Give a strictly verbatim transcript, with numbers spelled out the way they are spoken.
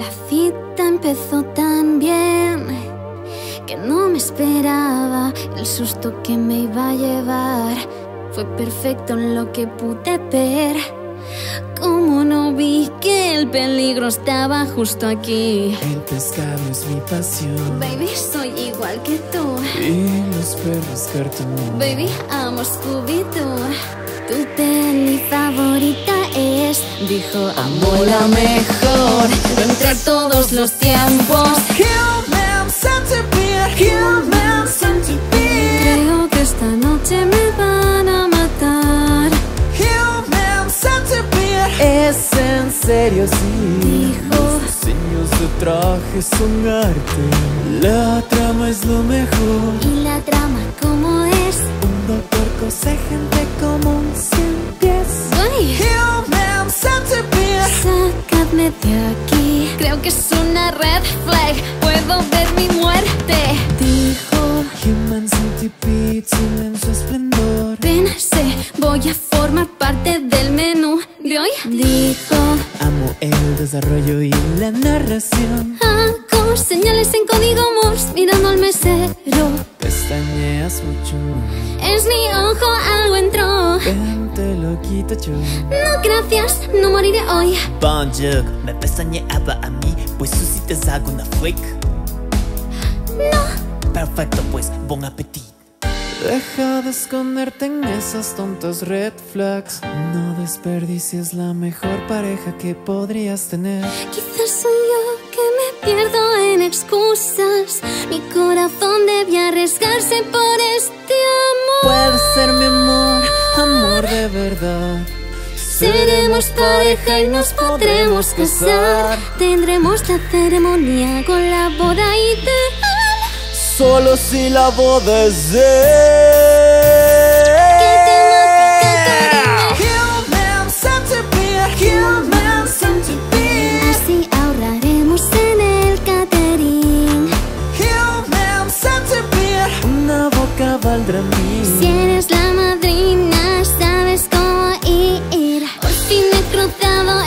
La cita empezó tan bien que no me esperaba el susto que me iba a llevar. Fue perfecto en lo que pude ver. Como no vi que el peligro estaba justo aquí. El pescado es mi pasión. Baby, soy igual que tú. Y los perros cartoon. Baby, amo Scooby-Doo. Tu peli favorita es, dijo, amo la mejor entre todos los tiempos. Human centipede, human centipede. Creo que esta noche me van a matar. Human centipede. Es en serio, sí. Dijo. Los diseños de traje son arte. La trama es lo mejor. ¿Y la trama cómo es? Un doctor cose gente como un cien pies. ¡Ay! Human centipede. Sácame de aquí. Creo que es una red flag. Puedo ver mi muerte. Dijo. Human centipede, silencio esplendor. Pensé, voy a formar parte del menú de hoy. Dijo. Amo el desarrollo y la narración. Hago señales en código Morse mirando al mesero. Pestañeas mucho. Es mi ojo, algo entró. Ven, te lo quito yo. No, gracias, no moriré hoy. Bonjour, me pestañeaba a mí, pues tú sí te hago una freak. No. Perfecto, pues, bon appetit. Deja de esconderte en esas tontas red flags. No desperdicies la mejor pareja que podrías tener. Quizás soy yo que me pierdo en excusas. Mi corazón debía arriesgarse por este amor. Puedes ser mi amor, amor de verdad. Seremos pareja y nos podremos casar. Tendremos la ceremonia con la boda ideal. Solo si la boda es de Human centipede, human centipede. Así ahorraremos en el catering. Human centipede. Una boca valdrá mil. Si eres la madrina, sabes cómo ir. Por fin he cruzado